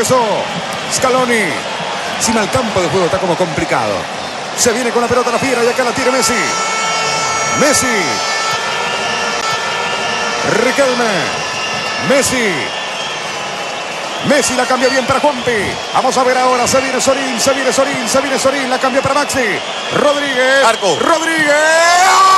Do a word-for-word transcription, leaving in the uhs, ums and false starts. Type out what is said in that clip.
empezó Scaloni. Encima el campo de juego está como complicado. Se viene con la pelota la fiera y acá la tiene Messi. Messi. Riquelme. Messi. Messi la cambia bien para Juanpi. Vamos a ver ahora. Se viene Sorín. Se viene Sorín. Se viene Sorín. La cambia para Maxi. Rodríguez. Arco. Rodríguez.